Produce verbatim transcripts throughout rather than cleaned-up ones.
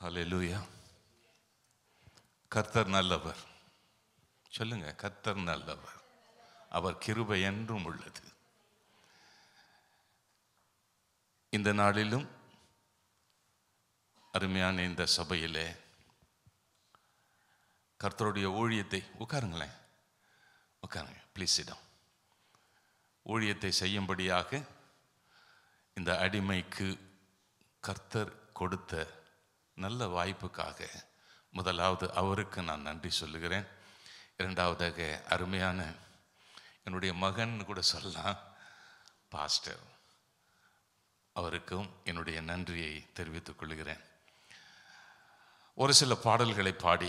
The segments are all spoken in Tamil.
ஹல்லேலூயா. கர்த்தர் நல்லவர். சொல்லுங்க, கர்த்தர் நல்லவர். அவர் கிருபை என்றும் உள்ளது. இந்த நாளிலும் அருமையான இந்த சபையிலே கர்த்தருடைய ஊழியத்தை, உட்காருங்களேன், உட்காருங்க, ப்ளீஸ் இடம். ஊழியத்தை செய்யும்படியாக இந்த அடிமைக்கு கர்த்தர் கொடுத்த நல்ல வாய்ப்புக்காக முதலாவது அவருக்கு நான் நன்றி சொல்லுகிறேன். இரண்டாவதாக அருமையான என்னுடைய மகன் கூட சொல்லலாம், பாஸ்டர், அவருக்கும் என்னுடைய நன்றியை தெரிவித்துக் கொள்கிறேன். ஒரு சில பாடல்களை பாடி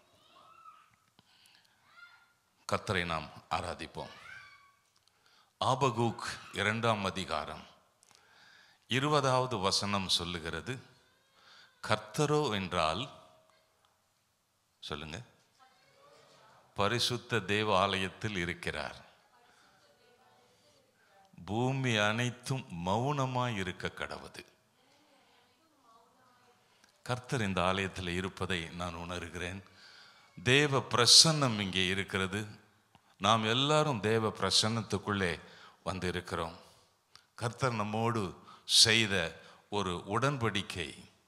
கர்த்தரை நாம் ஆராதிப்போம். ஆபகூக் இரண்டாம் அதிகாரம் இருபதாவது வசனம் சொல்லுகிறது, கர்த்தரோ என்றால், சொல்லுங்க, பரிசுத்த தேவ ஆலயத்தில் இருக்கிறார், பூமி அனைத்தும் மௌனமாய் இருக்க கடவுது. கர்த்தர் இந்த ஆலயத்தில் இருப்பதை நான் உணர்கிறேன். தேவ பிரசன்னம் இங்கே இருக்கிறது. நாம் எல்லாரும் தேவ பிரசன்னத்துக்குள்ளே வந்து இருக்கிறோம். கர்த்தர் நம்மோடு செய்த ஒரு உடன்படிக்கை.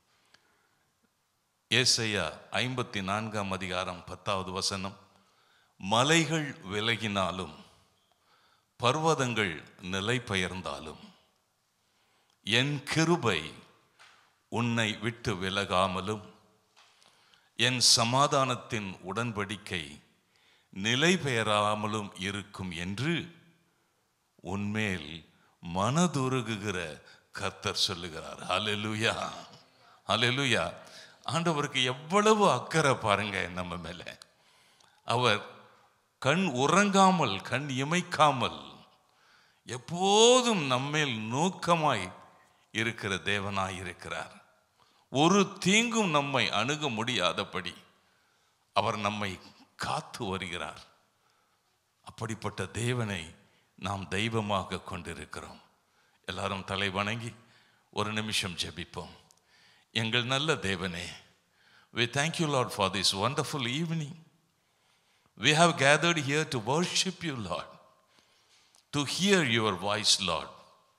ஏசாயா ஐம்பத்தி நான்காம் அதிகாரம் பத்தாவது வசனம், மலைகள் விலகினாலும் பர்வதங்கள் நிலை பெயர்ந்தாலும் என் கிருபை உன்னை விட்டு விலகாமலும் என் சமாதானத்தின் உடன்படிக்கை நிலை பெயராமலும் இருக்கும் என்று உன்மேல் மனதுருகுகிற கர்த்தர் சொல்லுகிறார். ஹல்லேலூயா, ஹல்லேலூயா. ஆண்டவருக்கு எவ்வளவு அக்கறை பாருங்க நம்ம மேல. அவர் கண் உறங்காமல், கண் இமைக்காமல் எப்போதும் நம்மேல் நோக்கமாய் இருக்கிற தேவனாய் இருக்கிறார். ஒரு தீங்கும் நம்மை அணுக முடியாதபடி அவர் நம்மை காத்து வருகிறார். அப்படிப்பட்ட தேவனை நாம் தெய்வமாக கொண்டிருக்கிறோம். எல்லாரும் தலை வணங்கி ஒரு நிமிஷம் ஜெபிப்போம். எங்கள் நல்ல தேவனே, we thank you Lord for this wonderful evening. We have gathered here to worship you Lord, to hear your voice Lord.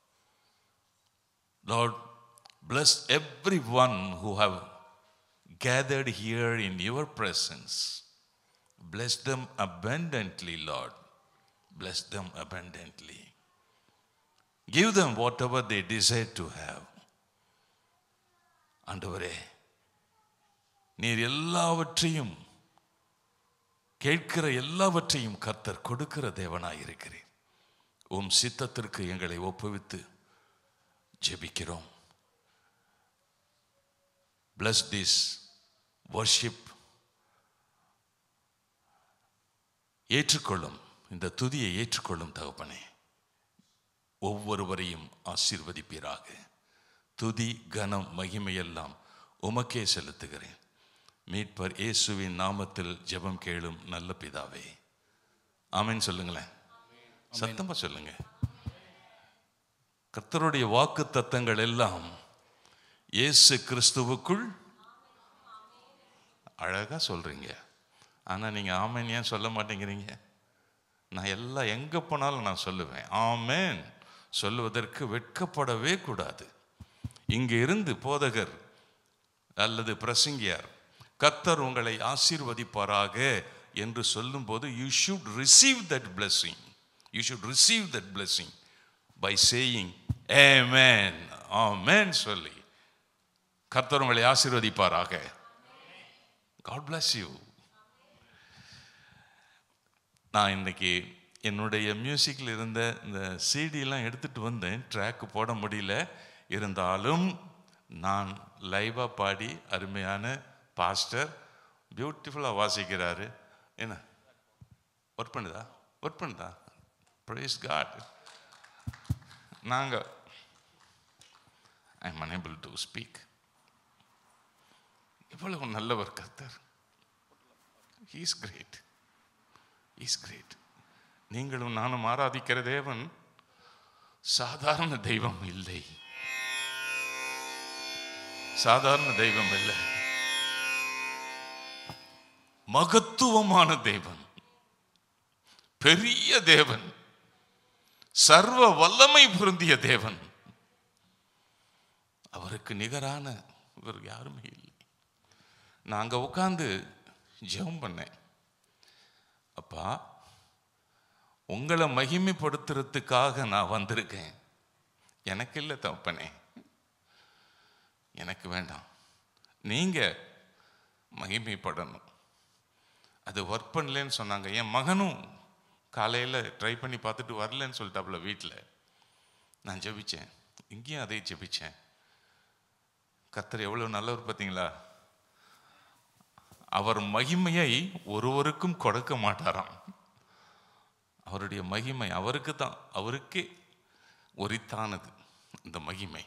Lord, bless everyone who have gathered here in your presence. Bless them abundantly Lord. Bless them abundantly. Give them whatever they desire to have. ஆண்டவரே, நீர் எல்லாவற்றையும், கேட்கிற எல்லாவற்றையும் கர்த்தர் கொடுக்கிற தேவனாய் இருக்கிறேன். உம் சித்தத்திற்கு எங்களை ஒப்புவித்து ஜெபிக்கிறோம். Bless this worship. ஏற்றுக்கொள்ளும், இந்த துதியை ஏற்றுக்கொள்ளும் தகப்பனே. ஒவ்வொருவரையும் ஆசீர்வதிப்பீராக. துதி, கனம், மகிமையெல்லாம் உமக்கே செலுத்துகிறேன். மீட்பர் இயேசுவின் நாமத்தில் ஜெபம் கேளும் நல்ல பிதாவே, ஆமென். சொல்லுங்களேன், சத்தமா சொல்லுங்க. கர்த்தருடைய வாக்கு தத்தங்கள் எல்லாம் இயேசு கிறிஸ்துவுக்குள். அழகா சொல்றீங்க, ஆனா நீங்க ஆமென் ஏன் சொல்ல மாட்டேங்கிறீங்க? நான் எல்லாம் எங்க போனாலும் நான் சொல்லுவேன் ஆமென். சொல்லுவதற்கு வெட்கப்படவே கூடாது. இங்க இருந்து போதகர் அல்லது பிரசங்கியார் கர்த்தர் உங்களை ஆசீர்வதிப்பாராக என்று சொல்லும் போது you should receive that blessing. You should receive that blessing by saying amen. Amen சொல்லி கர்த்தர் உங்களை ஆசீர்வதிப்பாராக. God bless you. நான் இன்னைக்கு என்னுடைய மியூசிக்கில் இருந்த இந்த சிடிலாம் எடுத்துகிட்டு வந்தேன். ட்ராக்கு போட முடியல, இருந்தாலும் நான் லைவாக பாடி, அருமையான பாஸ்டர் பியூட்டிஃபுல்லாக வாசிக்கிறாரு. என்ன ஒர்க் பண்ணுதா ஒர்க் பண்ணுதா ப்ரைஸ் காட். நாங்கள் I am unable to speak. எவ்வளவு நல்லவர் கர்த்தர். He is great. He is great. நீங்களும் நானும் ஆராதிக்கிற தேவன் சாதாரண தெய்வம் இல்லை, சாதாரண தெய்வம் இல்லை. மகத்துவமான தேவன், பெரிய தேவன், சர்வ வல்லமை பொருந்திய தேவன். அவருக்கு நிகரான இவர் யாருமே இல்லை. நான் அங்க உட்கார்ந்து ஜெபம் பண்ணேன். அப்பா, உங்களை மகிமைப்படுத்துறதுக்காக நான் வந்திருக்கேன். எனக்கு இல்லை தப்பனே, எனக்கு வேண்டாம். நீங்க மகிமைப்படணும். அது ஒர்க் பண்ணலன்னு சொன்னாங்க. என் மகனும் காலையில் ட்ரை பண்ணி பார்த்துட்டு வரலன்னு சொல்லிட்டாப்புல வீட்டில். நான் ஜெபிச்சேன், இங்கேயும் அதை ஜெபிச்சேன். கர்த்தர் எவ்வளவு நல்லவர் பார்த்தீங்களா? அவர் மகிமையை ஒருவருக்கும் கொடுக்க மாட்டாராம். அவருடைய மகிமை அவருக்கு தான், அவருக்கே உரித்தானது இந்த மகிமை.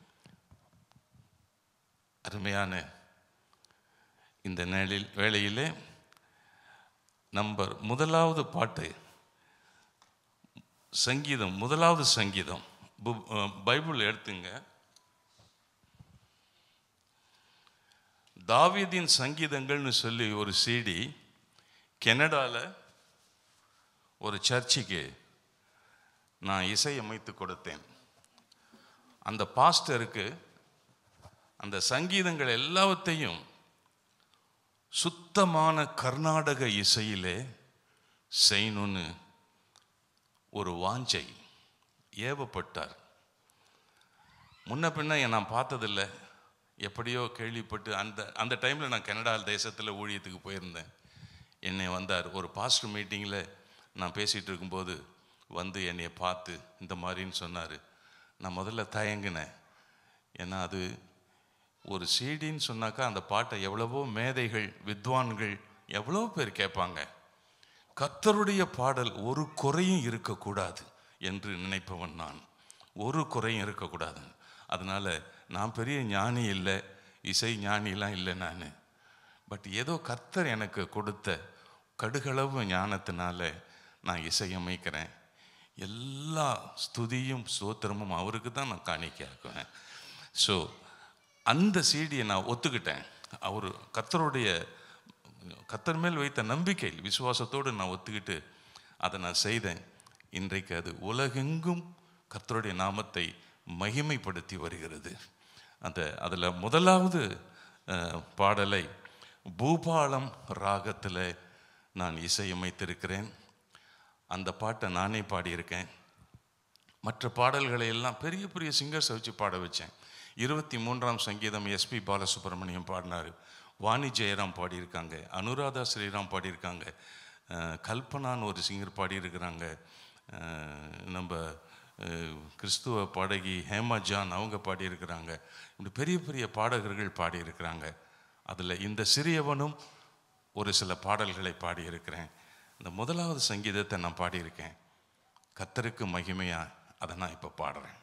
அருமையான இந்த நேரில் வேளையிலே நம்பர் முதலாவது பாட்டு, சங்கீதம், முதலாவது சங்கீதம். பைபிள் எடுத்துங்க. தாவீதின் சங்கீதங்கள்னு சொல்லி ஒரு சிடி கனடாவில் ஒரு சர்ச்சுக்கு நான் இசையமைத்து கொடுத்தேன். அந்த பாஸ்டருக்கு அந்த சங்கீதங்கள் எல்லாவற்றையும் சுத்தமான கர்நாடக இசையிலே செய்யணும்னு ஒரு வாஞ்சை ஏவப்பட்டார். முன்ன பின்ன நான் பார்த்ததில்லை, எப்படியோ கேள்விப்பட்டு அந்த அந்த டைமில் நான் கனடா தேசத்தில் ஊழியத்துக்கு போயிருந்தேன். என்னை வந்தார் ஒரு பாஸ்டர் மீட்டிங்கில். நான் பேசிகிட்டு இருக்கும்போது வந்து என்னை பார்த்து இந்த மாதிரின்னு சொன்னார். நான் முதல்ல தயங்கினேன். ஏன்னா அது ஒரு சீடின்னு சொன்னாக்கா அந்த பாட்டை எவ்வளவோ மேதைகள், வித்வான்கள் எவ்வளோ பேர் கேட்பாங்க. கர்த்தருடைய பாடல் ஒரு குறையும் இருக்கக்கூடாது என்று நினைப்பவன் நான். ஒரு குறையும் இருக்கக்கூடாது. அதனால் நான் பெரிய ஞானி இல்லை, இசை ஞானிலாம் இல்லை நான். பட் ஏதோ கர்த்தர் எனக்கு கொடுத்த கடுகளவு ஞானத்தினால நான் இசையமைக்கிறேன். எல்லா ஸ்துதியும் ஸ்தோத்திரமும் அவருக்கு தான் நான் காணிக்கையாக்குவேன். ஸோ அந்த சீடியை நான் ஒத்துக்கிட்டேன். அவர் கர்த்தருடைய கர்த்தர் மேல் வைத்த நம்பிக்கை விசுவாசத்தோடு நான் ஒத்துக்கிட்டு அதை நான் செய்தேன். இன்றைக்கு அது உலகெங்கும் கர்த்தருடைய நாமத்தை மகிமைப்படுத்தி வருகிறது. அந்த அதில் முதலாவது பாடலை பூபாலம் ராகத்தில் நான் இசையமைத்திருக்கிறேன். அந்த பாட்டை நானே பாடியிருக்கேன். மற்ற பாடல்களை எல்லாம் பெரிய பெரிய சிங்கர்ஸை வச்சு பாட வச்சேன். இருபத்தி மூன்றாம் சங்கீதம் எஸ்பி பாலசுப்ரமணியம் பாடினார். வாணி ஜெயராம் பாடியிருக்காங்க, அனுராதா ஸ்ரீராம் பாடியிருக்காங்க, கல்பனான்னு ஒரு சிங்கர் பாடியிருக்கிறாங்க, நம்ம கிறிஸ்துவ பாடகி ஹேமா ஜான் அவங்க பாடியிருக்கிறாங்க. இப்படி பெரிய பெரிய பாடகர்கள் பாடியிருக்கிறாங்க. அதில் இந்த சிறியவனும் ஒரு சில பாடல்களை பாடியிருக்கிறேன். இந்த முதலாவது சங்கீதத்தை நான் பாடியிருக்கேன். கர்த்தருக்கு மகிமையா அதை நான் இப்போ பாடுறேன்.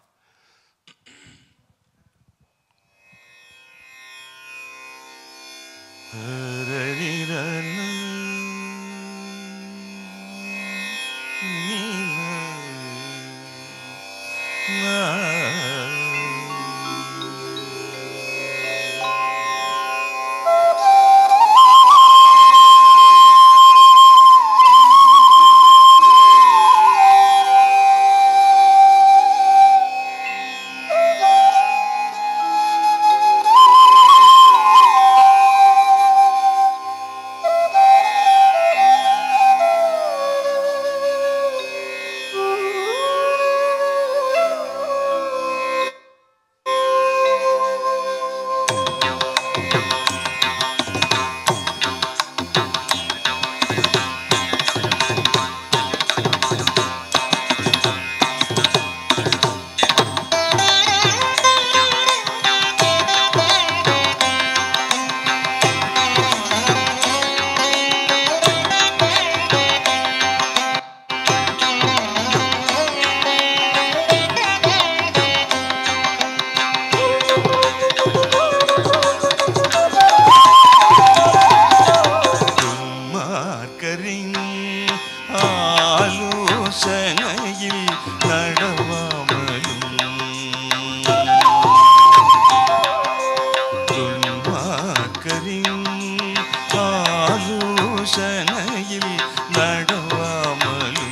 யோசனையில் நடவாமலும்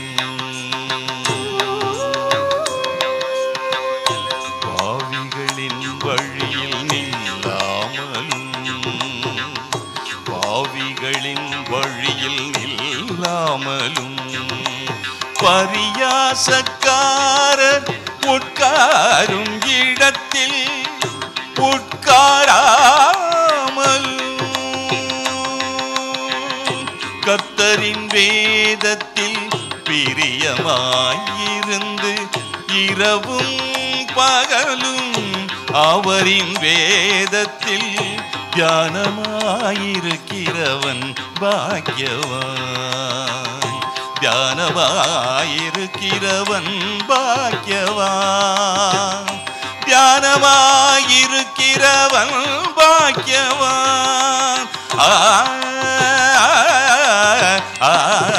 பாவிகளின் வழியில் நில்லாமலும் பாவிகளின் வழியில் நில்லாமலும் பரியாசக்காரர் உட்காரும் இடத்தில் உட்காராமல் கர்த்தரின் வேதத்தில் பிரியமாயிருந்து இரவும் பகலும் அவரின் வேதத்தில் தியானமாயிருக்கிறவன் பாக்கியவான் தியானமாயிருக்கிறவன் பாக்கியவான் தியானமாயிருக்கிறவன் பாக்கியவான் ஆ ஆ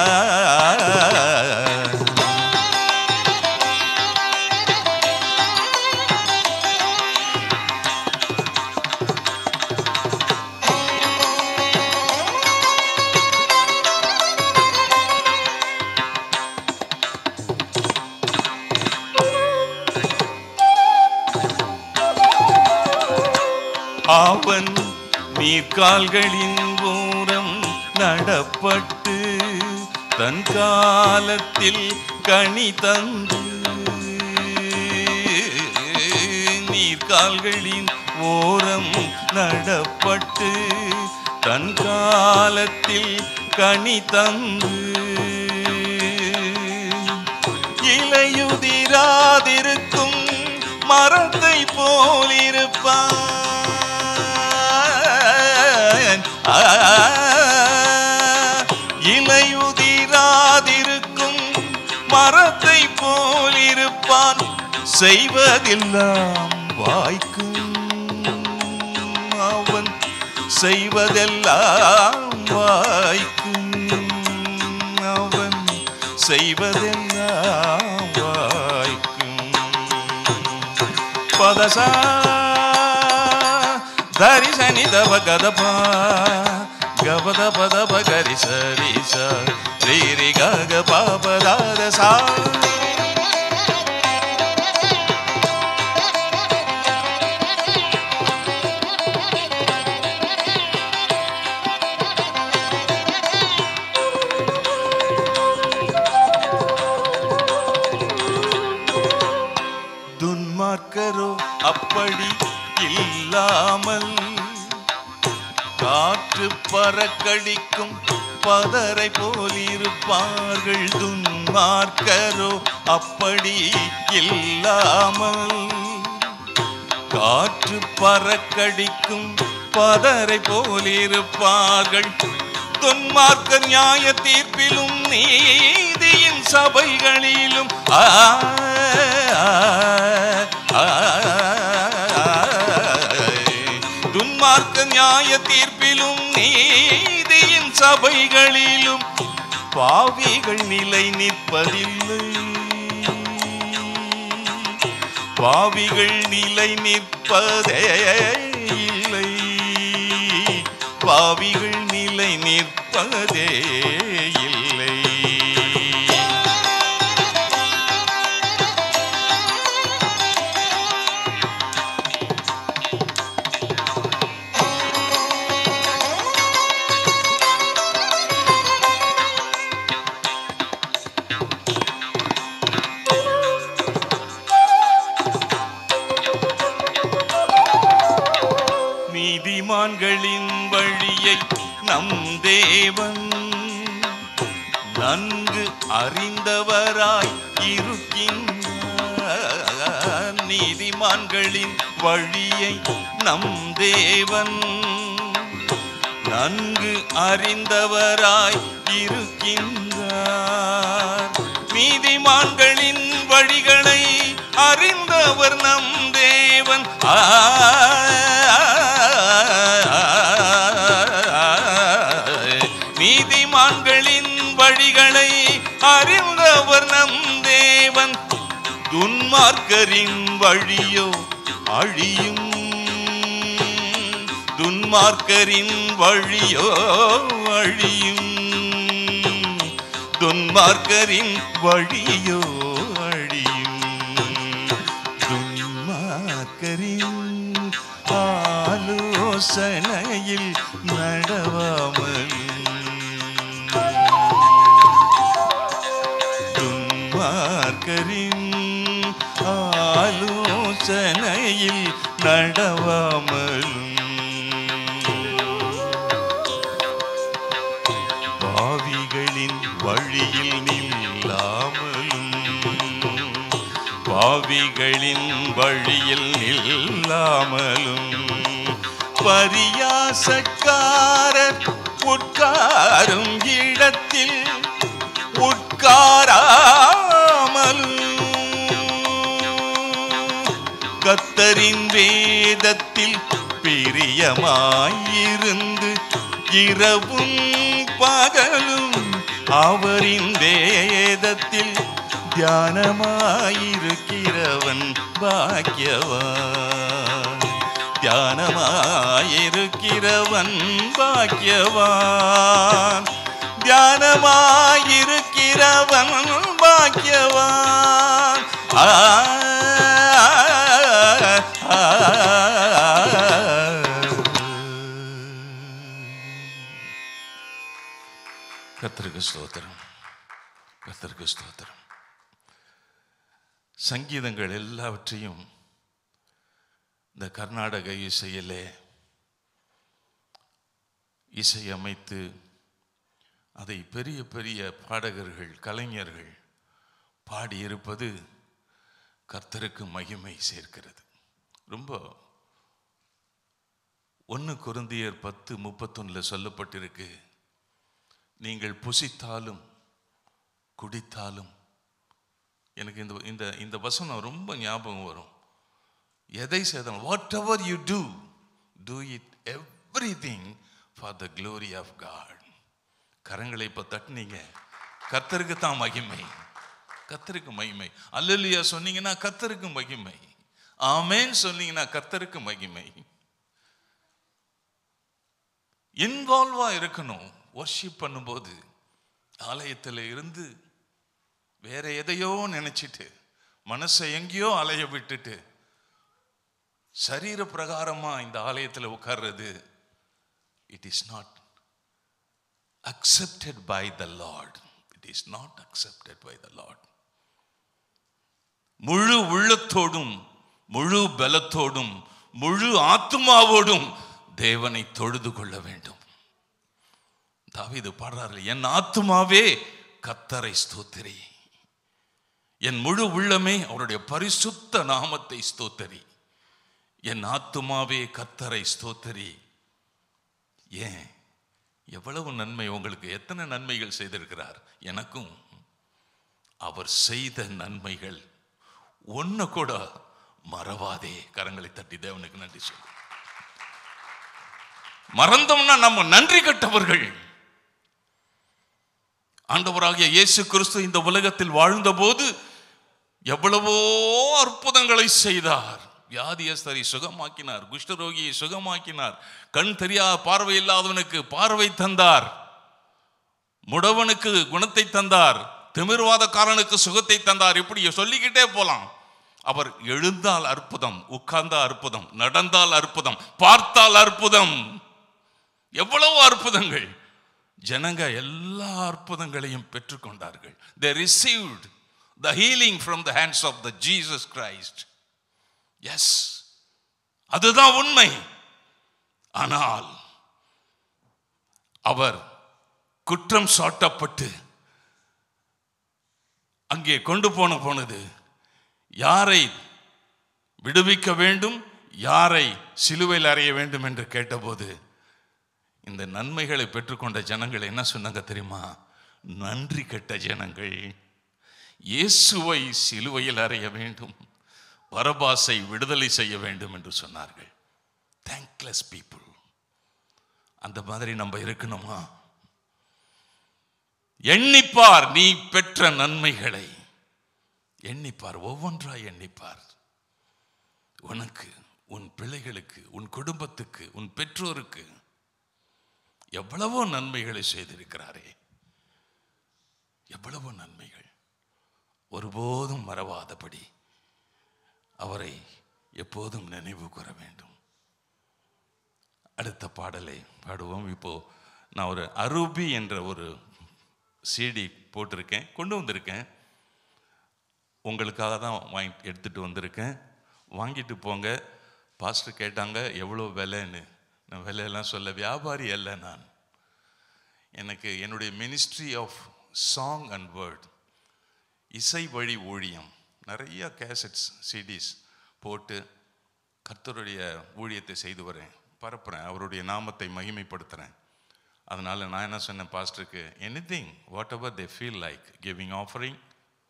அவன் நீர்கால்களின் ஓரம் நடப்பட்டு தன் காலத்தில் கனி தந்து நீர்கால்களின் ஓரம் நடப்பட்டு தன் காலத்தில் கனி தந்து இலையுதிராதிருக்கும் மரத்தை போலிருப்பான் இலையுதிராதிருக்கும் மரத்தை போலிருப்பான் செய்வதெல்லாம் வாய்க்கும் அவன் செய்வதெல்லாம் வாய்க்கும் அவன் செய்வதெல்லாம் வாய்க்கும் பதசா தரிசனி தவ கதபா கபத பத பகரி சரிச ரீரி கக பாபதாதசா துன்மார்க்கரோ அப்படி இல்லாமல் காற்று பறக்கடிக்கும் பதரை போலிருப்பார்கள் துன்மார்க்கரோ அப்படி இல்லாமல் காற்று பறக்கடிக்கும் பதரை போலிருப்பார்கள் துன்மார்க்க நியாய தீர்ப்பிலும் நீதியின் சபைகளிலும் ஆ துன்மார்க்க நியாய தீர்ப்பிலும் நீதியின் சபைகளிலும் பாவிகள் நிலை நிற்பதில்லை பாவிகள் நிலை நிற்பதே இல்லை பாவிகள் நிலை நிற்பதே இல்லை நீதிமான்களின் வழியை நம் தேவன் நன்கு அறிந்தவராய் இருக்கின்றார் நீதிமான்களின் வழியை நம் தேவன் நன்கு அறிந்தவராய் இருக்கின்றார் நீதிமான்களின் வழிகளை அறிந்தவர் நம் தேவன் ஆ நீதிமான்களின் வழிகளை அறிந்தவர் நம் தேவன் துன்மார்க்கரின் வழியோ அழியும் துன்மார்க்கரின் வழியோ அழியும் துன்மார்க்கரின் வழியோ அழியும். துன்மார்க்கரின் ஆலோசனையில் நடவாமல், துன்மார்க்கரின் ஆலோசனையில் நடவாமலும், பாவிகளின் வழியில் நில்லாமலும், பாவிகளின் வழியில் நில்லாமலும், பரியாசக்காரர் உட்காரும் இடத்தில் உட்காராமலும், கர்த்தரின் வேதத்தில் பிரியமாயிருந்து இரவும் பகலும் அவரின் வேதத்தில் தியானமாயிருக்கிறவன் பாக்கியவான். தியானமாயிருக்கிறவன் பாக்கியவான். தியானமாயிருக்கிறவன் பாக்கியவான். ஆ கர்த்தருக்கு ஸ்தோத்திரம், கர்த்தருக்கு ஸ்தோத்திரம். சங்கீதங்கள் எல்லாவற்றையும் இந்த கர்நாடக இசையிலே இசையமைத்து அதை பெரிய பெரிய பாடகர்கள், கலைஞர்கள் பாடியிருப்பது கர்த்தருக்கு மகிமை சேர்க்கிறது. ரொம்ப ஒன்று கொரிந்தியர் பத்து முப்பத்தொன்னில் சொல்லப்பட்டிருக்கு, நீங்கள் புசித்தாலும் குடித்தாலும். எனக்கு இந்த இந்த இந்த வசனம் ரொம்ப ஞாபகம் வரும். எதை செய்தாலும், whatever you do, do it everything for the glory of God. கரங்களை இப்போ தட்டினீங்க, கர்த்தருக்கு தான் மகிமை, கர்த்தருக்கு மகிமை. அல்லேலூயா சொன்னீங்கன்னா கர்த்தருக்கு மகிமை, ஆமென் சொன்னீங்கன்னா கர்த்தருக்கு மகிமை. இன்வால்வா இருக்கணும். வர்ஷிப் பண்ணும்போது ஆலயத்தில் இருந்து வேற எதையோ நினைச்சிட்டு மனசை எங்கேயோ அலைய விட்டுட்டு சரீர பிரகாரமா இந்த ஆலயத்தில் உட்கார்றது, it is not accepted by the Lord. It is not accepted by the Lord. முழு உள்ளத்தோடும் முழு பலத்தோடும் முழு ஆத்துமாவோடும் தேவனை தொழுது கொள்ள வேண்டும். தாவீது பாடுறாரு, என் ஆத்துமாவே கர்த்தரை ஸ்தோத்திரி, என் முழு உள்ளமே அவருடைய பரிசுத்த நாமத்தை ஸ்தோத்திரி, என் ஆத்துமாவே கர்த்தரை ஸ்தோத்திரி. ஏன்? எவ்வளவு நன்மை உங்களுக்கு, எத்தனை நன்மைகள் செய்திருக்கிறார் எனக்கும். அவர் செய்த நன்மைகள் ஒன்னு கூட மறவாதே. கரங்களை தட்டி தேவனுக்கு நன்றி சொல்லு. மறந்தோம்னா நம்ம நன்றி கட்டவர்கள். ஆண்டவராகிய இயேசு கிறிஸ்து இந்த உலகத்தில் வாழ்ந்த போது எவ்வளவோ அற்புதங்களை செய்தார். வியாதியஸ்தரை சுகமாக்கினார், குஷ்டரோகியை சுகமாக்கினார், கண் தெரியாத பார்வை இல்லாதவனுக்கு பார்வை தந்தார், முடவனுக்கு குணத்தை தந்தார், திமிர்வாதக்காரனுக்கு சுகத்தை தந்தார். இப்படி சொல்லிக்கிட்டே போலாம். அவர் எழுந்தால் அற்புதம், உட்கார்ந்தால் அற்புதம், நடந்தால் அற்புதம், பார்த்தால் அற்புதம். எவ்வளவு அற்புதங்கள்! ஜனங்க எல்லா அற்புதங்களையும் பெற்றுக்கொண்டார்கள். They received the healing from the hands of the Jesus Christ. Yes, அதுதான் உண்மை. ஆனால் அவர் குற்றம் சாட்டப்பட்டு அங்கே கொண்டு போன போனது யாரை விடுவிக்க வேண்டும், யாரை சிலுவையில் அறைய வேண்டும் என்று கேட்டபோது இந்த நன்மைகளை பெற்றுக்கொண்ட ஜனங்கள் என்ன சொன்னாங்க தெரியுமா? நன்றி கெட்ட ஜனங்கள். இயேசுவை சிலுவையில் அறைய வேண்டும், பரபாசை விடுதலை செய்ய வேண்டும் என்று சொன்னார்கள். Thankless people. அந்த மாதிரி நம்ம இருக்கணுமா? எண்ணிப்பார் நீ பெற்ற நன்மைகளை, எண்ணிப்பார், ஒவ்வொன்றாய் எண்ணிப்பார். உனக்கு, உன் பிள்ளைகளுக்கு, உன் குடும்பத்துக்கு, உன் பெற்றோருக்கு எவ்வளவோ நன்மைகளை செய்திருக்கிறாரே. எவ்வளவு நன்மைகள்! ஒருபோதும் மறவாதபடி அவரை எப்போதும் நினைவு கூற வேண்டும். அடுத்த பாடலை பாடுவோம். இப்போ நான் ஒரு அரூபி என்ற ஒரு சிடி போட்டிருக்கேன், கொண்டு வந்திருக்கேன். உங்களுக்காக தான் வாங்கி எடுத்துகிட்டு வந்திருக்கேன். வாங்கிட்டு போங்க. பாஸ்டர் கேட்டாங்க எவ்வளோ விலைன்னு. நான் விலையெல்லாம் சொல்ல வியாபாரி அல்ல நான். எனக்கு என்னுடைய ministry of song and word, இசை வழி ஊழியம், நிறைய கேசட்ஸ் சிடிஸ் போட்டு கர்த்தருடைய ஊழியத்தை செய்து வரேன், பரப்புகிறேன், அவருடைய நாமத்தை மகிமைப்படுத்துகிறேன். அதனால் நான் என்ன சொன்னேன் பாஸ்டருக்கு, anything whatever they feel like giving offering,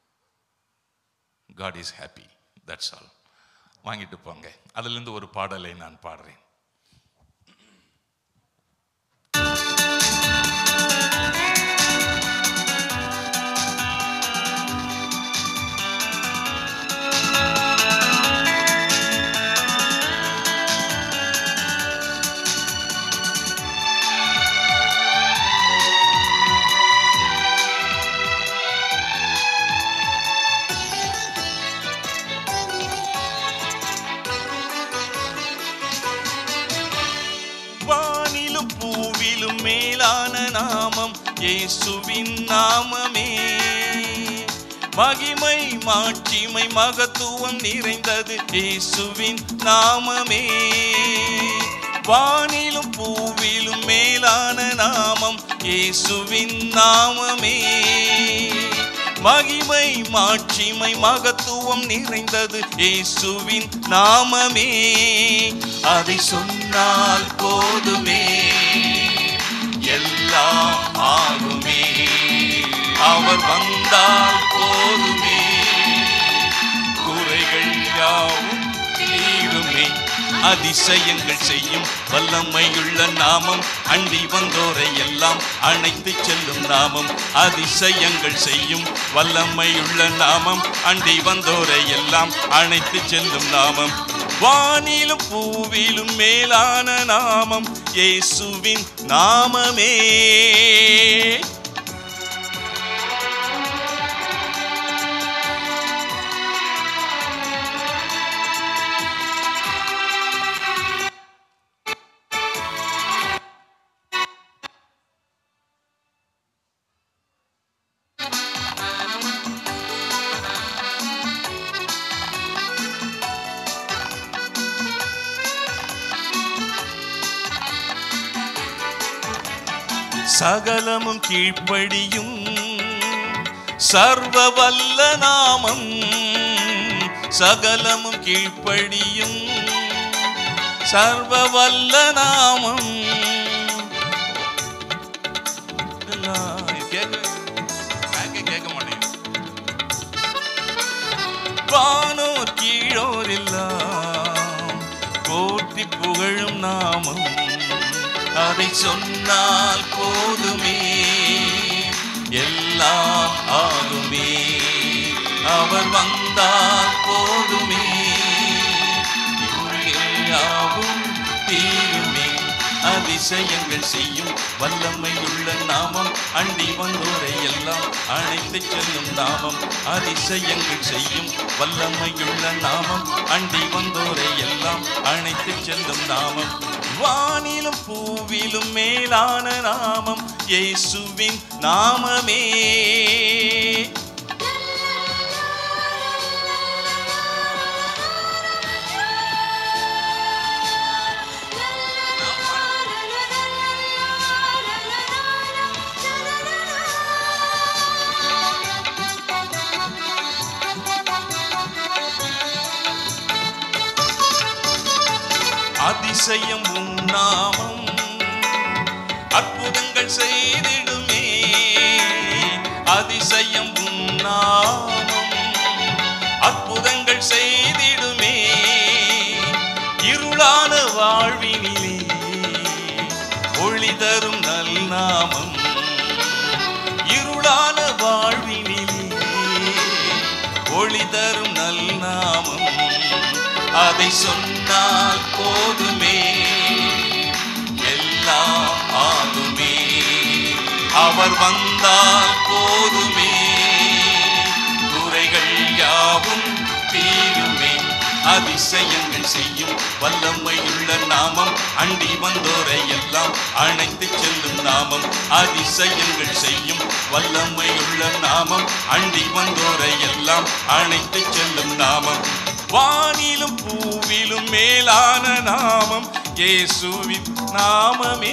God is happy, that's all. வாங்கிட்டு போங்க. அதிலிருந்து ஒரு பாடலை நான் பாடுறேன். இயேசுவின் நாமமே மகிமை மாட்சிமை மகத்துவம் நிறைந்தது. இயேசுவின் நாமமே வானிலும் பூவிலும் மேலான நாமம். இயேசுவின் நாமமே மகிமை மாட்சிமை மகத்துவம் நிறைந்தது. இயேசுவின் நாமமே அதை சொன்னால் போதுமே, எல்லாம் ஆகுமே. அவர் வந்தால் போதுமே, குறைகள் யாவும் தீருமே. அதிசயங்கள் செய்யும் வல்லமையுள்ள நாமம், அண்டி வந்தோரை எல்லாம் அணைத்து செல்லும் நாமம். அதிசயங்கள் செய்யும் வல்லமையுள்ள நாமம், அண்டி வந்தோரை எல்லாம் அணைத்து செல்லும் நாமம். வானிலும் பூவிலும் மேலான நாமம் இயேசுவின் நாமமே. சகலமும் கீழ்ப்படியும் சர்வ வல்ல நாமம். சகலமும் கீழ்ப்படியும் சர்வ வல்ல நாமம். கேட்க மாட்டேன். வானோர் கீழோர் எல்லாம் போற்றி புகழும் நாமம். அதை சொன்னால் போதுமே, எல்லாம் ஆகுமே. அவர் வந்தால் போதுமே, யாவும் தீருமே. அதிசயங்கள் செய்யும் வல்லமையுள்ள நாமம், அண்டி வந்தோரை எல்லாம் அழைத்து செல்லும் நாமம். அதிசயங்கள் செய்யும் வல்லமையுள்ள நாமம், அண்டி வந்தோரை எல்லாம் அழைத்து செல்லும் நாமம். வானிலும் பூவிலும் மேலான நாமம் இயேசுவின் நாமமே. அதிசயம் உன் நாமம் அற்புதங்கள் செய்திடுமே. அதிசயம் உன் நாமம் அற்புதங்கள் செய்திடுமே. இருளான வாழ்வினிலே ஒளி தரும் நல் நாமம். இருளான வாழ்வினிலே ஒளி தரும் நல் நாமம். அதை சொன்னால் போதுமே, எல்லாம் ஆகுமே. அவர் வந்தால் போதுமே, யாவும் தீருமே. அதிசயங்கள் செய்யும் வல்லமையுள்ள நாமம், அண்டி வந்தோரை எல்லாம் அணைத்து செல்லும் நாமம். அதிசயங்கள் செய்யும் வல்லமையுள்ள நாமம், அண்டி வந்தோரை எல்லாம் அணைத்து செல்லும் நாமம். வானிலும் பூவிலும் மேலான நாமம் இயேசுவின் நாமமே.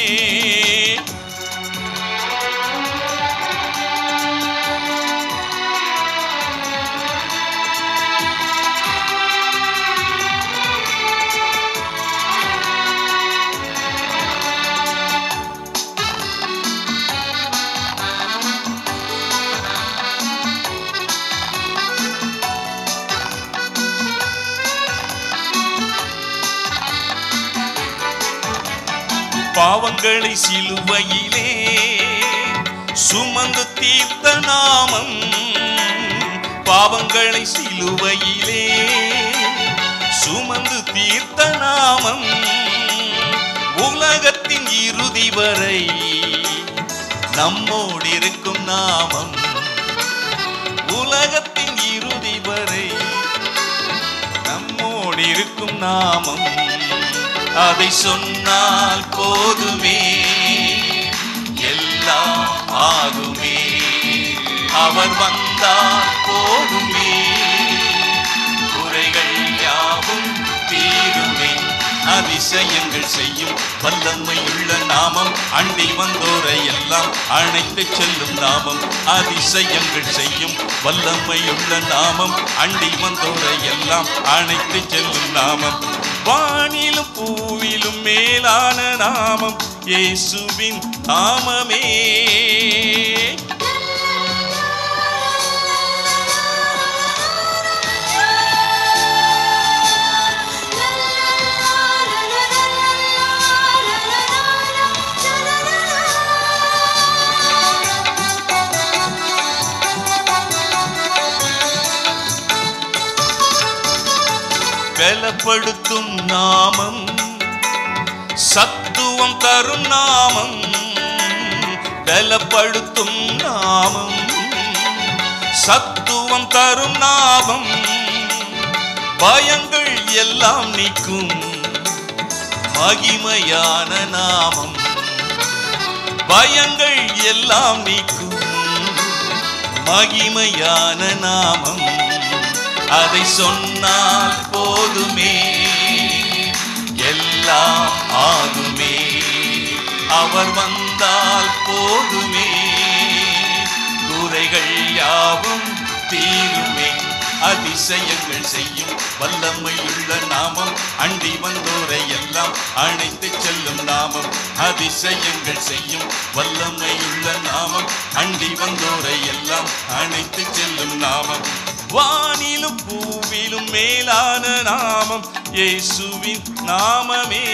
பாவங்களை சிலுவையிலே சுமந்து தீர்த்த நாமம், பாவங்களை சிலுவையிலே சுமந்து தீர்த்த நாமம். உலகத்தின் இறுதி வரை நம்மோடு இருக்கும் நாமம், உலகத்தின் இறுதி வரை நம்மோடு இருக்கும் நாமம். அதை சொன்னால் போதுமே, எல்லாம் ஆகுமே. அவர் வந்தால் போதுமே, குறைகள் யாவும் தீருமே. அதிசயங்கள் செய்யும் வல்லமையுள்ள நாமம், அண்டி வந்தோரை எல்லாம் அணைத்து செல்லும் நாமம். அதிசயங்கள் செய்யும் வல்லமையுள்ள நாமம், அண்டி வந்தோரை எல்லாம் அணைத்து செல்லும் நாமம். வானிலும் பூவிலும் மேலான நாமம் இயேசுவின் நாமமே. பலப்படுத்தும் நாமம், சத்துவம் தரும் நாமம். பலப்படுத்தும் நாமம், சத்துவம் தரும் நாமம். பயங்கள் எல்லாம் நீக்கும் மகிமையான நாமம், பயங்கள் எல்லாம் நீக்கும் மகிமையான நாமம். அதை சொன்னால் போதுமே, எல்லாம் ஆகுமே. அவர் வந்தால் போதுமே, குறைகள் யாவும் தீருமே. அதிசயங்கள் செய்யும் வல்லமையுள்ள நாமம், அண்டி வந்தோரை எல்லாம் அணைத்து செல்லும் நாமம். அதிசயங்கள் செய்யும் வல்லமையுள்ள நாமம், அண்டி வந்தோரை எல்லாம் அணைத்து செல்லும் நாமம். வானிலும் பூவிலும் மேலான நாமம் இயேசுவின் நாமமே.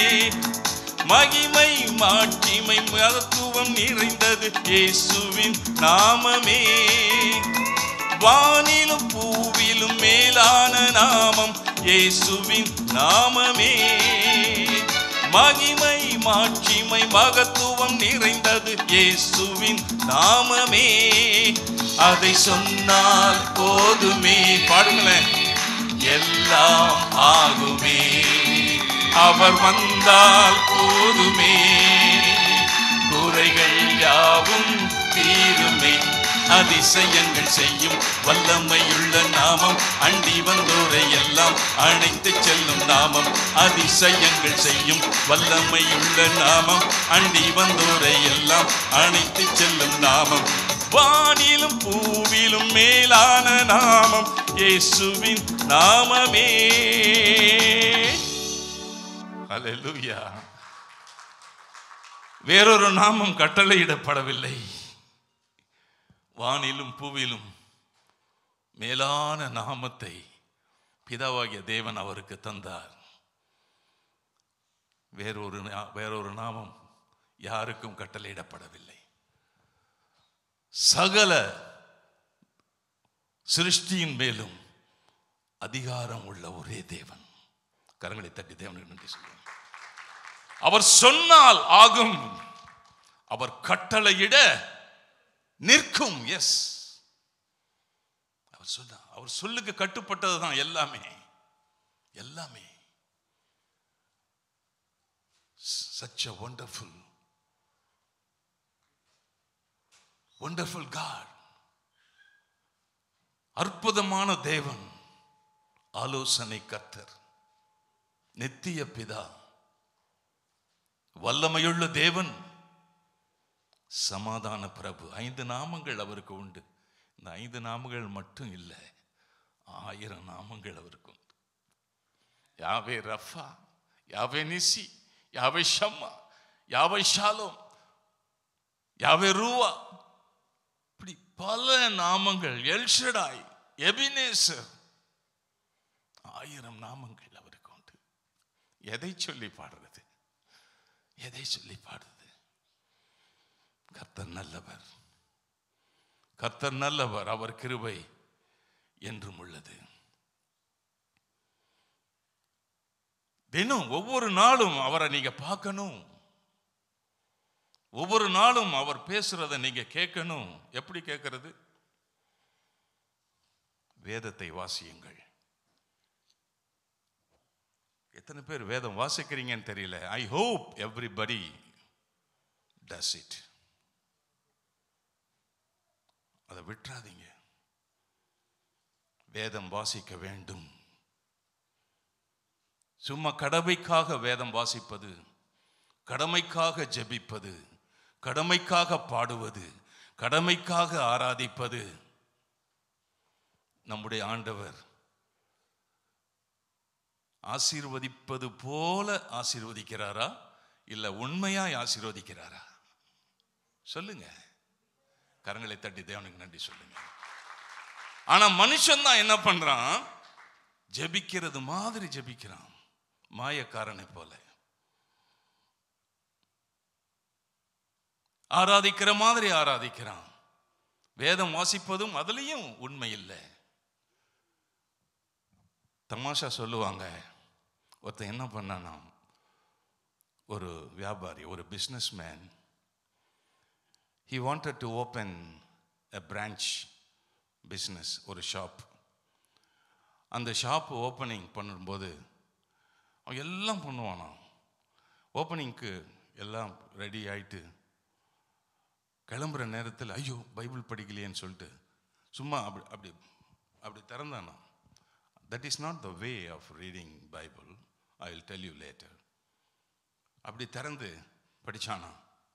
மகிமை மாட்சிமை மகத்துவம் நிறைந்தது இயேசுவின் நாமமே. வானிலும் பூவிலும் மேலான நாமம் இயேசுவின் நாமமே. மகிமை மாட்சிமை மகத்துவம் நிறைந்தது இயேசுவின் நாமமே. அதை சொன்னால் போதுமே, பாடுங்களேன், எல்லாம் ஆகுமே. அவர் வந்தால் போதுமே, குறைகள் யாவும் தீருமே. அதிசயங்கள் செய்யும் வல்லமையுள்ள நாமம், அண்டி வந்தோரை எல்லாம் அணைத்து செல்லும் நாமம். அதிசயங்கள் செய்யும் வல்லமையுள்ள நாமம், அண்டி வந்தோரை எல்லாம் அணைத்து செல்லும் நாமம். வானிலும் பூவிலும் மேலான நாமம் இயேசுவின் நாமமே. ஹல்லேலூயா. வேறொரு நாமம் கட்டளையிடப்படவில்லை. வானிலும் பூவிலும் மேலான நாமத்தை பிதாவாகிய தேவன் அவருக்கு தந்தார். வேறொரு வேறொரு நாமம் யாருக்கும் கட்டளையிடப்படவில்லை. சகல சிருஷ்டியின் மேலும் அதிகாரம் உள்ள ஒரே தேவன். கரங்களை தட்டி தேவனுக்கு நன்றி சொல்லுங்கள். அவர் சொன்னால் ஆகும், அவர் கட்டளையிட நிற்கும். எஸ், அவர் சொன்னார். அவர் சொல்லுக்கு கட்டுப்பட்டது தான் எல்லாமே எல்லாமே. Such a wonderful wonderful God. அற்புதமான தேவன், ஆலோசனை கர்த்தர், நித்திய பிதா, வல்லமையுள்ள தேவன், சமாதான பிரபு. ஐந்து நாமங்கள் அவருக்கு உண்டு. இந்த ஐந்து நாமங்கள் மட்டும் இல்லை, ஆயிரம் நாமங்கள் அவருக்கு உண்டு. யாவே ரஃபா, யாவே நிசி, யாவே ஷம்மா, யாவே ஷாலோம், யாவே ரூவா, இப்படி பல நாமங்கள். எல்ஷடாய், எபினேசர், ஆயிரம் நாமங்கள் அவருக்கு உண்டு. எதை சொல்லி பாடுறது? எதை சொல்லி பாடுறது? கர்த்தர் நல்லவர், கர்த்தர் நல்லவர், அவர் கிருபை என்றும் உள்ளது. தினம் ஒவ்வொரு நாளும் அவரை நீங்க பார்க்கணும். ஒவ்வொரு நாளும் அவர் பேசுறதை நீங்க கேட்கணும். எப்படி கேட்கிறது? வேதத்தை வாசியுங்கள். எத்தனை பேர் வேதம் வாசிக்கிறீங்கன்னு தெரியல. I hope everybody does it. அதை விட்டுறாதீங்க. வேதம் வாசிக்க வேண்டும். சும்மா கடமைக்காக வேதம் வாசிப்பது, கடமைக்காக ஜெபிப்பது, கடமைக்காக பாடுவது, கடமைக்காக ஆராதிப்பது, நம்முடைய ஆண்டவர் ஆசீர்வதிப்பது போல ஆசீர்வதிக்கிறாரா இல்ல உண்மையாய் ஆசீர்வதிக்கிறாரா? சொல்லுங்க. கரங்களை தட்டி தேவனுக்கு நன்றி சொல்லுங்க. ஆனா மனுஷன் தான் என்ன பண்றான்? ஜெபிக்கிறது மாதிரி ஜெபிக்கிறான், மாயக்காரனை போல. ஆராதிக்கிற மாதிரி ஆராதிக்கிறான். வேதம் வாசிப்பதும் அதுலயும் உண்மை இல்லை. தமாஷா சொல்லுவாங்க, ஒருத்தன் என்ன பண்ணானா, ஒரு வியாபாரி, ஒரு business man, he wanted to open a branch business, ஒரு ஷாப். அந்த ஷாப் ஓப்பனிங் பண்ணும்போது அவன் எல்லாம் பண்ணுவானா. ஓப்பனிங்க்கு எல்லாம் ரெடி ஆயிட்டு கிளம்புற நேரத்தில் ஐயோ பைபிள் படிக்கலையேன்னு சொல்லிட்டு சும்மா அப்படி அப்படி அப்படி திறந்தானா. That is not the way of reading Bible, I will tell you later. அப்படி திறந்து படிச்சானா.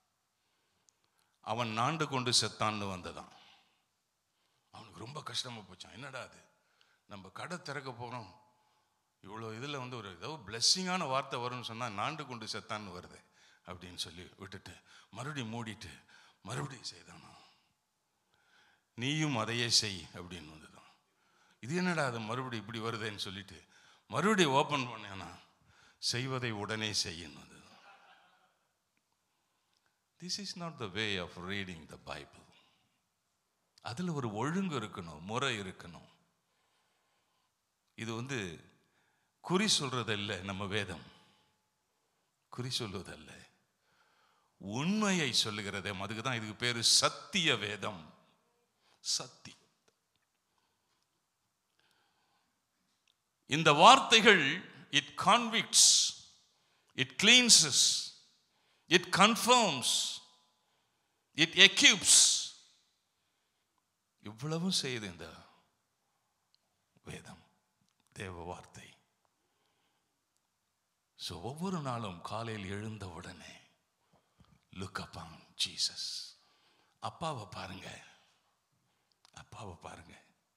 அவன் நாண்டு கொண்டு செத்தான்னு வந்ததான். அவனுக்கு ரொம்ப கஷ்டமா போச்சான். என்னடா அது, நம்ம கடை திறக்க போகிறோம், இவ்வளோ இதில் வந்து ஒரு ஏதோ பிளெஸ்ஸிங்கான வார்த்தை வரும்னு சொன்னால் நாண்டு கொண்டு செத்தான்னு வருது அப்படின்னு சொல்லி விட்டுட்டு மறுபடியும் மூடிட்டு மறுபடியும் செய்தானா. நீயும் அதையே செய் அப்படின்னு வந்துதான். இது என்னடா அது மறுபடியும் இப்படி வருதுன்னு சொல்லிட்டு மறுபடியும் ஓப்பன் பண்ணானா, செய்வதை உடனே செய்யணும். This is not the way of reading the Bible. அதில் ஒரு ஒழுங்கு இருக்கணும், முறை இருக்கணும். இது வந்து குறி சொல்றதல்ல. நம்ம வேதம் குறி சொல்வதல்ல, உண்மையை சொல்லுகிறதே. அதுக்கு தான் இதுக்கு பேரு சத்திய வேதம். சத்தி. இந்த வார்த்தைகள் it convicts, it cleanses, it confirms, it equips. இவ்வளவும் செய்யுது இந்த வேதம், தேவ வார்த்தை. சோ ஒவ்வொரு நாளும் காலையில் எழுந்த உடனே look upon Jesus. அப்பாவை பாருங்க, அப்பாவை பாருங்க.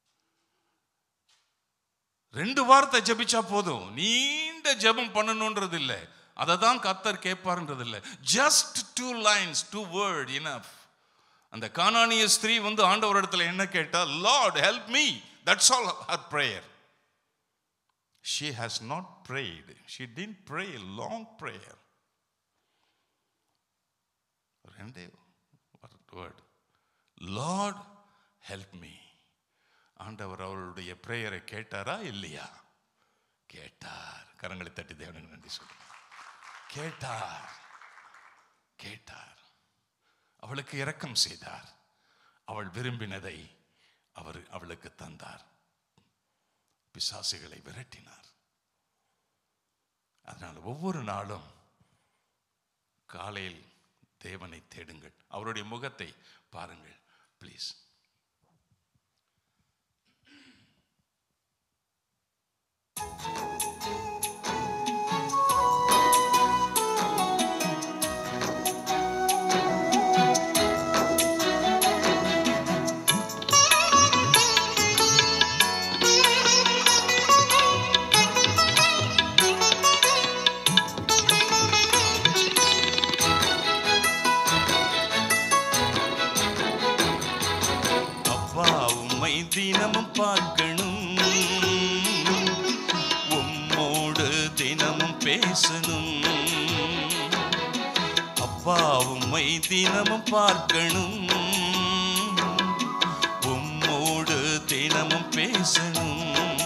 ரெண்டு வார்த்தை ஜெபிச்சா போதும். நீண்ட ஜெபம் பண்ணணும்ன்றது இல்லை, அதை தான் கர்த்தர் கேட்பார்ன்றது இல்லை. Just two lines, two word enough. அந்த கானானிய ஸ்திரீ வந்து ஆண்டவர் இடத்துல என்ன கேட்டா, Lord help me. That's all her prayer. She has not prayed. She didn't pray a long prayer. ரெண்டே வேர்ட், லார்ட் ஹெல்ப் மீ. ஆண்டவர் அவருடைய பிரேயரை கேட்டாரா இல்லையா? கேட்டார். கரங்களை தட்டி தேவனுக்கு நன்றி சொல்லுங்க. கேட்டார், கேட்டார். அவளுக்கு இரக்கம் செய்தார். அவள் விரும்பினதை அவர் அவளுக்கு தந்தார். பிசாசுகளை விரட்டினார். அதனால் ஒவ்வொரு நாளும் காலையில் தேவனை தேடுங்கள், அவருடைய முகத்தை பாருங்கள் ப்ளீஸ். தினமும் பார்க்கணும், உம்மோடு தினமும் பேசணும். அப்பா உம்மை தினமும் பார்க்கணும், உம்மோடு தினமும் பேசணும்.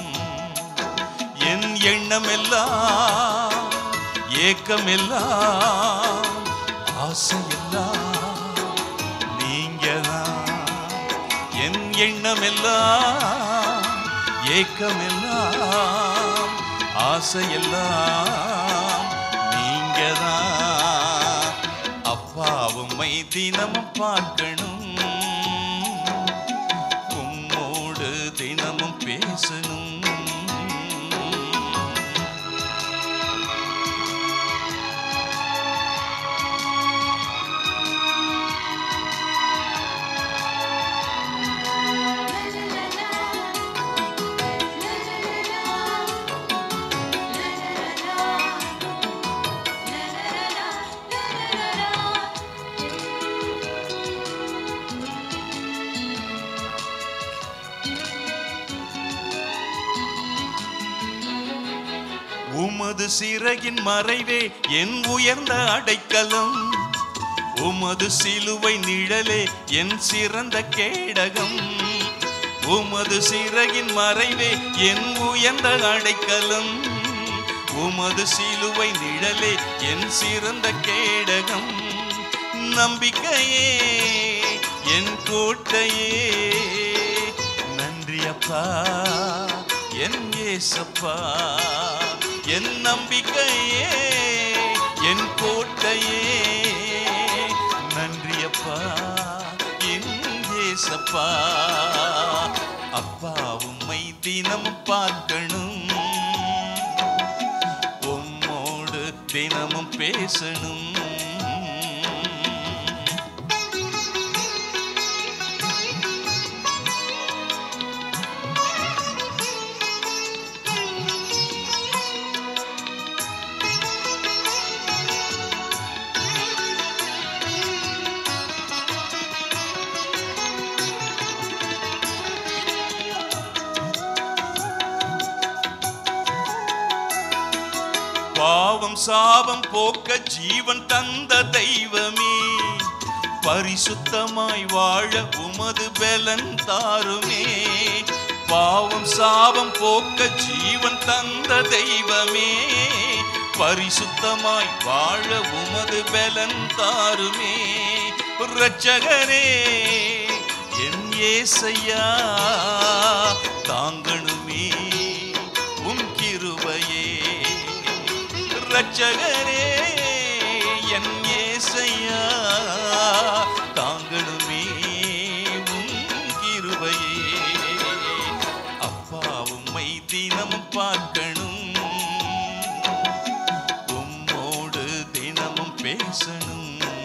என் எண்ணம் எல்லாம் ஏக்கம் எல்லாம் ஆசை எல்லாம் நீங்கதான். என் எண்ணம் எல்லாம் ஏக்கம் எல்லாம் ஆசை எல்லாம் நீங்கதான். அப்பா உம்மை தினமும் பார்க்கணும், உம்மோடு தினமும் பேசணும். உமது சிறகின் மறைவே என் உயர்ந்த அடைக்கலம், உமது சிலுவை நிழலே என் சிறந்த கேடகம். உமது சிறகின் மறைவே என் உயர்ந்த அடைக்கலம், உமது சிலுவை நிழலே என் சிறந்த கேடகம். நம்பிக்கையே என் கோட்டையே, நன்றி அப்பா என் இயேசப்பா. என் நம்பிக்கையே என் கோட்டையே, நன்றி அப்பா என் இயேசப்பா. அப்பா உம்மை தினமும் பார்க்கணும், உம்மோடு தினமும் பேசணும். பாவம் சாபம் போக்க ஜீவன் தந்த தெய்வமே, பரிசுத்தமாய் வாழ உமது பலன் தாருமே. பாவம் சாபம் போக்க ஜீவன் தந்த தெய்வமே, பரிசுத்தமாய் வாழ உமது பலன் தாருமே. இரட்சகரே என் இயேசையா, தாங்கணுமே உம் கிருபையே. இரட்சகரே என் இயேசையா, தாங்கணுமே உம் கிருபையே. அப்பா உம்மை தினமும் பார்க்கணும், உம்மோடு தினமும் பேசணும்.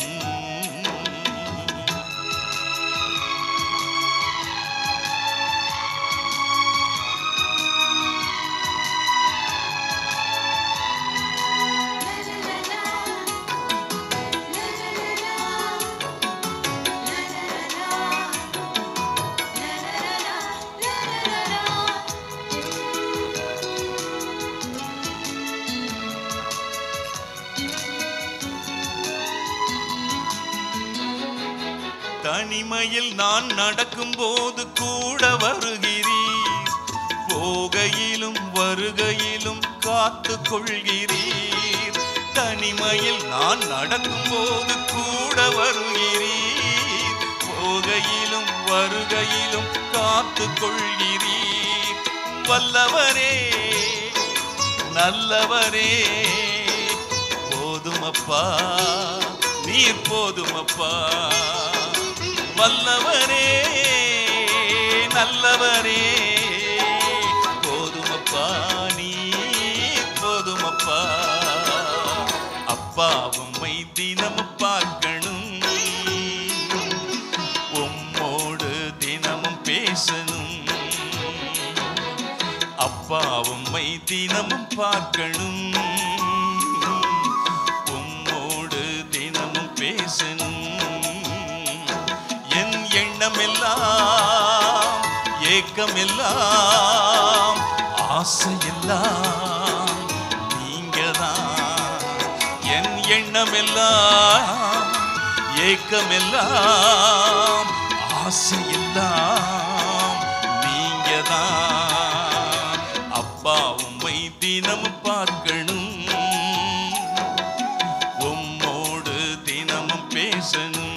தனிமையில் நான் நடக்கும் போது கூட வருகிறீர், போகையிலும் வருகையிலும் காத்து கொள்கிறீர். தனிமையில் நான் நடக்கும் போது கூட வருகிறீர், போகையிலும் வருகையிலும் காத்து கொள்கிறீர். வல்லவரே நல்லவரே போதுமப்பா நீர் போதுமப்பா வல்லவரே நல்லவரே போதுமப்பா நீர் போதுமப்பா அப்பா உம்மை தினமும் பார்க்கணும் உம்மோடு தினமும் பேசணும் அப்பா உம்மை தினமும் பார்க்கணும் உம்மோடு தினமும் பேசணும் என் எண்ணமெல்லாம் ஏக்கமெல்லாம் ஆசையெல்லாம் நீங்கதான் என் எண்ணமெல்லாம் ஏக்கமெல்லாம் ஆசையெல்லாம் நீங்கதான் அப்பா உம்மை தினமும் பார்க்கணும் உம்மோடு தினமும் பேசணும்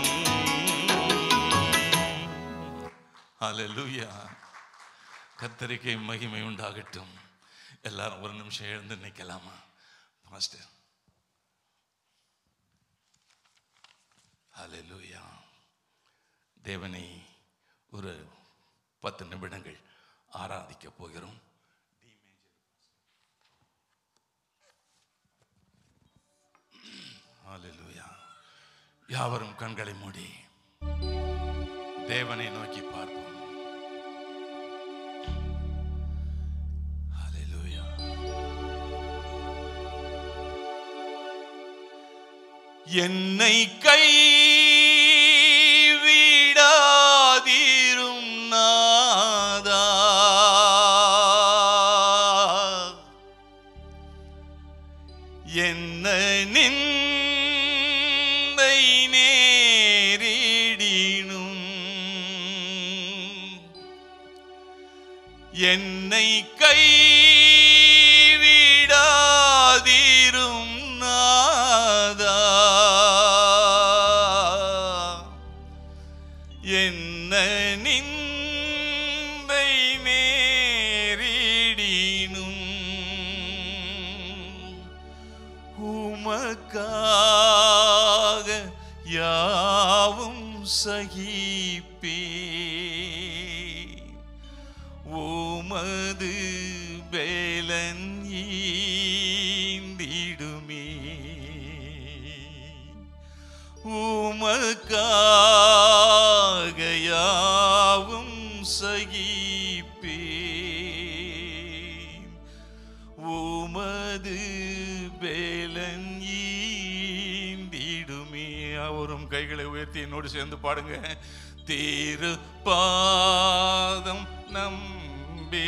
ஹல்லேலூயா கர்த்தருக்கு மகிமை உண்டாகட்டும் எல்லாரும் ஒரு நிமிஷம் எழுந்து நிற்கலாமா மாஸ்டர் ஹல்லேலூயா தேவனை ஒரு பத்து நிமிடங்கள் ஆராதிக்க போகிறோம் ஹல்லேலூயா யாவரும் கண்களை மூடி தேவனை நோக்கி பார்ப்போம் ஹல்லேலூயா என்னை கைவிடாதீரும் நாதா என்ன நிந்தை நேரிடினும் என்னை கைவிடாதீரும் நாதா என்ன நிந்தை நேரிடினும் உமக்காக யாவும் சகிப்பே உமது பேலன் ஈந்திடுமே உமக்காக யாவும் சகிப்பே உமது பேலன் ஈந்திடுமே அவரும் கைகளை உயர்த்தி என்னோடு சேர்ந்து பாடுங்க திரு பாதம் நம்பி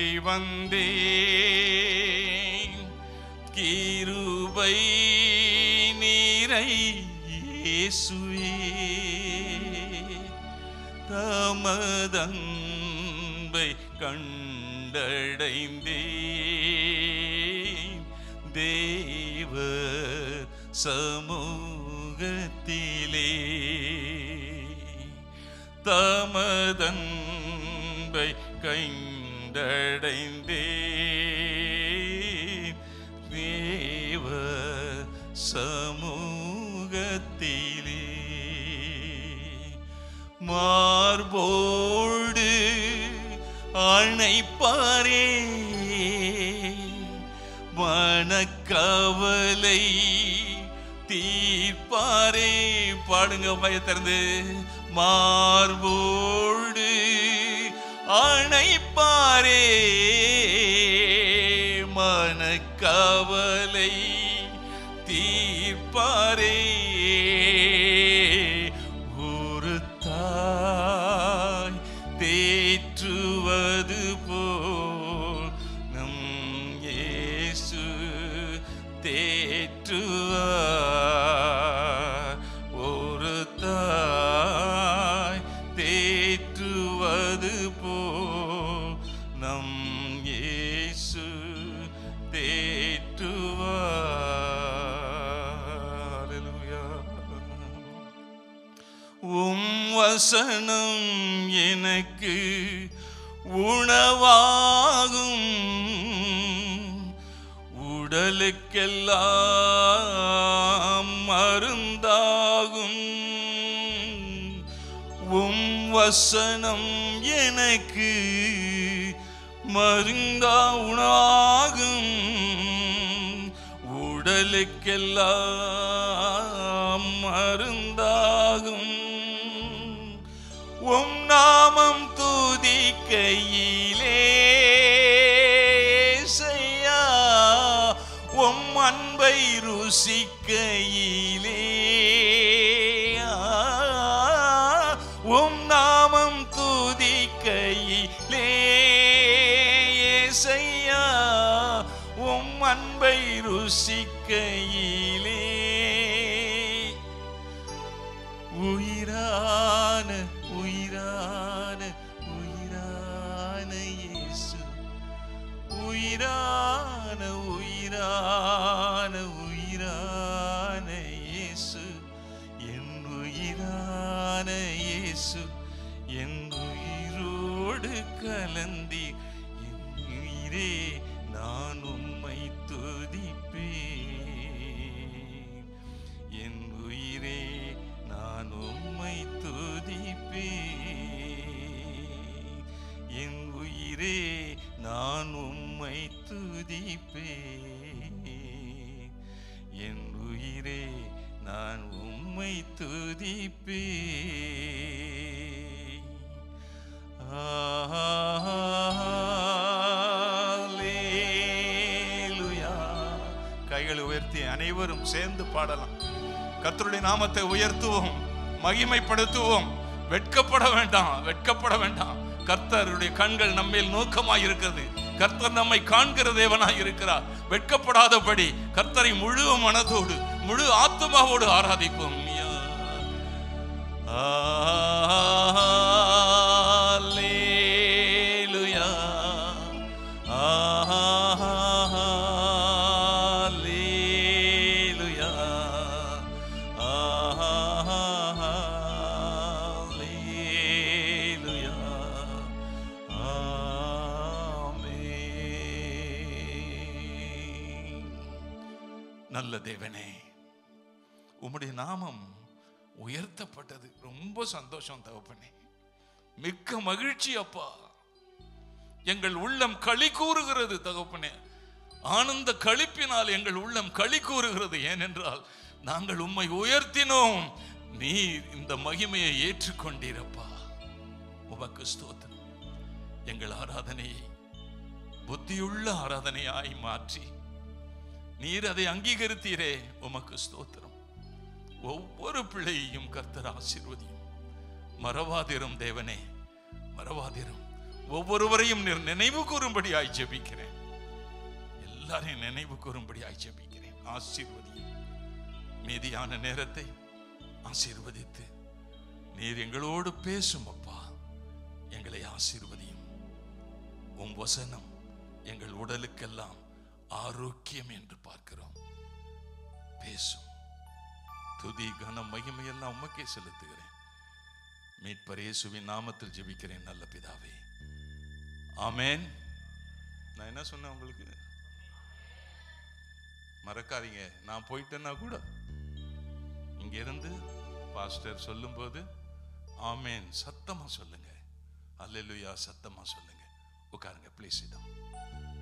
வந்தேன் கிருபை நீரை இயேசுவே தமதன்பை கண்டடைந்தேன் தேவ சமூகத்திலே தமதன்பை கண்டடைந்தேன் தேவ சமூகத்திலே மார்போடு அணைப்பாரே மனக்கவலை தீர்ப்பாரே பாடுங்க பய திறந்து மார்போடு அணைப்பாரே மனக்கவலை தீர்ப்பாரே ஒரு தாய் தேற்றுவது போல் நம் இயேசு தேற்றுவார் ஒரு தாய் தேற்றுவது போல் நம் இயேசு தேற்றுவார் உம் வசனம் எனக்கு உணவாகும், உடலுக்கெல்லாம் மருந்தாகும். உம் வசனம் எனக்கு மருந்தா உணவாகும், உடலுக்கெல்லாம் மருந்தாகும். உம் நாமம் துதிக்கையிலே செய்யா, உம் அன்பை ருசிக்கையிலே, உம் நாமம் துதிக்கையிலே செய்யா, உம் அன்பை ருசிக்கையிலே உயிரான உயிரான உயிரான இயேசு, உயிரான உயிரான உயிரான இயேசு, என் உயிரான இயேசு, என் உயிரோடு கலந்தி என் உயிரே நான் உம்மை துதிப்பேன், என் உயிரே நான் உம்மை துதிப்பேன், என் உயிரே நான் உம்மை துதிப்பேன், என் உயிரே நான் உம்மை துதிப்பேன். அல்லேலூயா. கைகளை உயர்த்தி அனைவரும் சேர்ந்து பாடலாம். கர்த்தருடைய நாமத்தை உயர்த்துவோம், மகிமைப்படுத்துவோம். வெட்கப்பட வேண்டாம், வெட்கப்பட வேண்டாம். கர்த்தருடைய கண்கள் நம்மேல் நோக்கமாய் இருக்கிறது. கர்த்தர் நம்மை காண்கிற தேவனாய் இருக்கிறார். வெட்கப்படாதபடி கர்த்தரை முழு மனதோடு முழு ஆத்துமாவோடு ஆராதிப்போம். அல்லேலூயா, அல்லேலூயா, அல்லேலூயா, ஆமென். நல்ல தேவனே, உம்முடைய நாமம் உயர்த்தப்பட்டது. ரொம்ப சந்தோஷம் தகப்பனே, மிக்க மகிழ்ச்சி அப்பா. எங்கள் உள்ளம் களி கூறுகிறது தகப்பனே, ஆனந்த களிப்பினால் எங்கள் உள்ளம் களி கூறுகிறது. ஏனென்றால் நாங்கள் உம்மை உயர்த்தினோம், நீர் இந்த மகிமையை ஏற்றுக்கொண்டீரப்பா. உமக்கு ஸ்தோத்திரம். எங்கள் ஆராதனையை புத்தியுள்ள ஆராதனையாய் மாற்றி நீர் அதை அங்கீகரித்தீரே, உமக்கு ஸ்தோத்திரம். ஒவ்வொரு பிள்ளையையும் கர்த்தர் ஆசீர்வதியும். மறவாதிரும் தேவனே, மறவாதிரும். ஒவ்வொருவரையும் நினைவு கூறும்படியாய் ஜெபிக்கிறேன். எல்லாரையும் நினைவு கூறும்படியாய் ஜெபிக்கிறேன். ஆசீர்வதியும். மீதியான நேரத்தை ஆசீர்வதித்து நீர் எங்களோடு பேசும் அப்பா. எங்களை ஆசீர்வதியும். உம் வசனம் எங்கள் உடலுக்கெல்லாம் ஆரோக்கியம் என்று பார்க்கிறோம். பேசும். துதி கனம் மகிமையெல்லாம் உமக்கே செலுத்துகிறேன். மீட்பர் இயேசுவின் நாமத்தில் ஜெபிக்கிறேன் நல்ல பிதாவே, ஆமென். நான் என்ன சொன்னேன் உங்களுக்கு? மறக்காதீங்க, நான் போயிட்டேன்னா கூட இங்க இருந்து பாஸ்டர் சொல்லும் போது ஆமென் சத்தமா சொல்லுங்க, அல்லேலூயா சத்தமா சொல்லுங்க. உட்காருங்க ப்ளீஸ். இடம்